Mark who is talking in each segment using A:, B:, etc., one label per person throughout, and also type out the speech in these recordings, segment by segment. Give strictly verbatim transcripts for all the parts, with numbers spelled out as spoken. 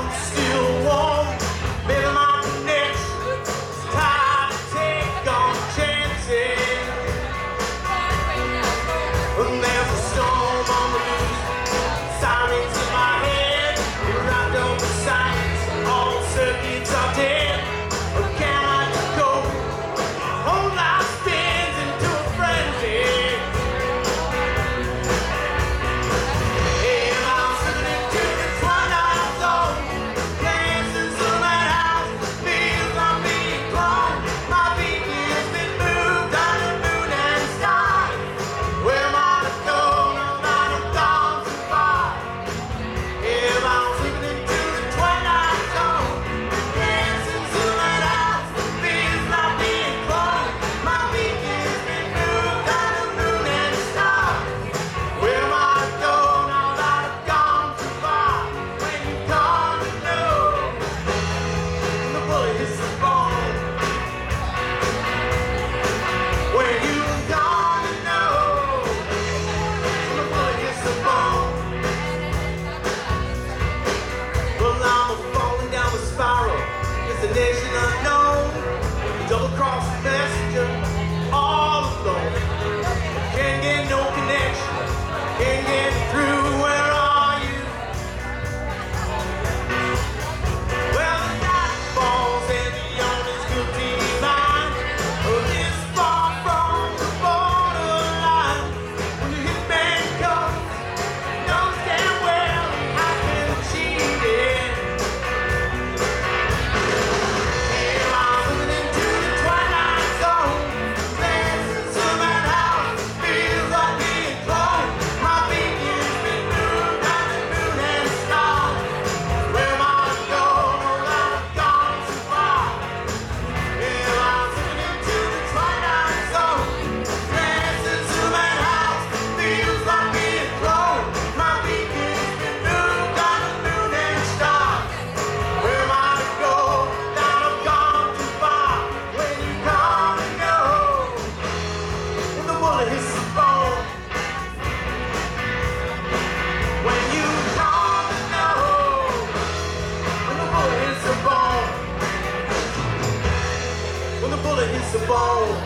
A: Destination unknown, double-cross messenger, all alone. Can't get no connection, can't get through. Where are you? Well, the night falls and the owner's guilty mind. Oh, this far from the borderline. When the hitman comes, knows damn well I've been cheated. Hits the bone.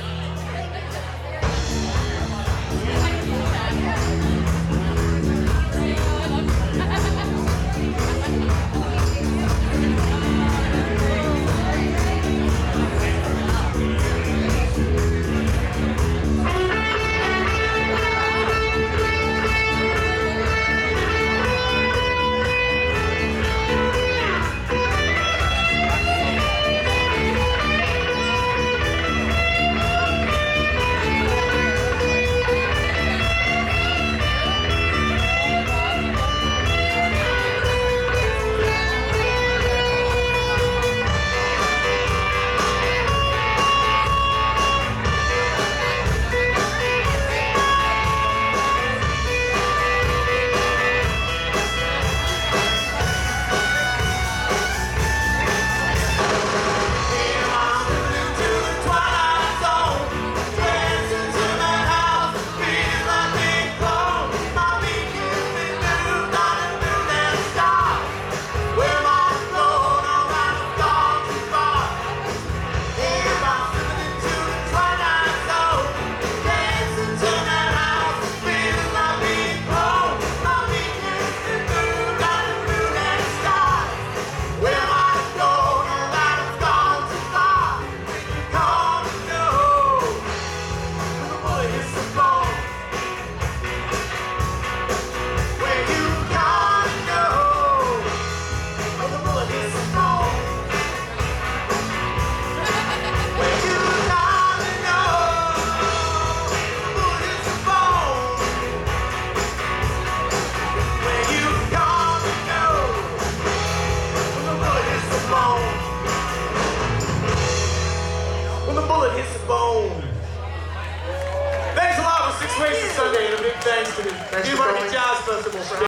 A: Hits the bone. Thanks a lot for Six Ways to Sunday, and a big thanks to the Newmarket Jazz Festival for